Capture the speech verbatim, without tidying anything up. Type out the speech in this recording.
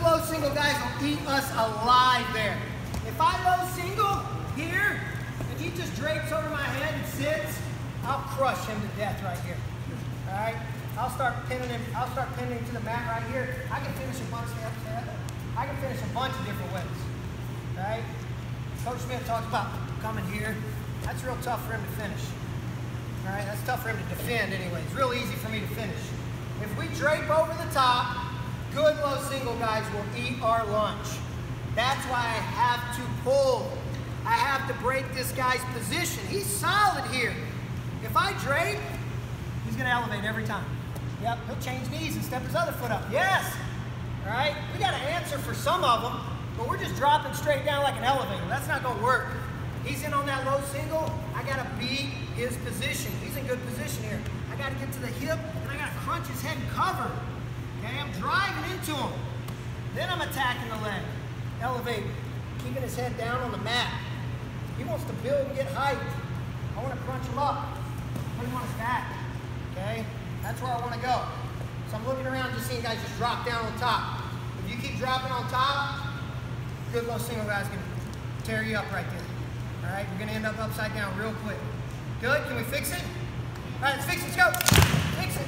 low single guys will eat us alive there. If I low single here, and he just drapes over my head and sits, I'll crush him to death right here. All right? I'll start pinning him. I'll start pinning him to the mat right here. I can finish a bunch of I can finish a bunch of different ways. All right? Coach Smith talks about coming here. That's real tough for him to finish. All right? That's tough for him to defend anyway. It's real easy for me to finish. If we drape over the top, good low single guys will eat our lunch. That's why I have to pull. I have to break this guy's position. He's solid here. If I drape, he's going to elevate every time. Yep, he'll change knees and step his other foot up. Yes! All right? We got to answer for some of them, but we're just dropping straight down like an elevator. That's not going to work. He's in on that low single. I got to beat his position. He's in good position here. I got to get to the hip, and I got to crunch his head and cover. Okay, I'm driving into him. Then I'm attacking the leg. Elevate, keeping his head down on the mat. He wants to build and get height. I want to crunch him up. Put him on his back. Okay, that's where I want to go. So I'm looking around just seeing guys just drop down on top. If you keep dropping on top, good low single guy's going to tear you up right there. All right, we're going to end up upside down real quick. Good, can we fix it? All right, let's fix it, let's go. Fix it.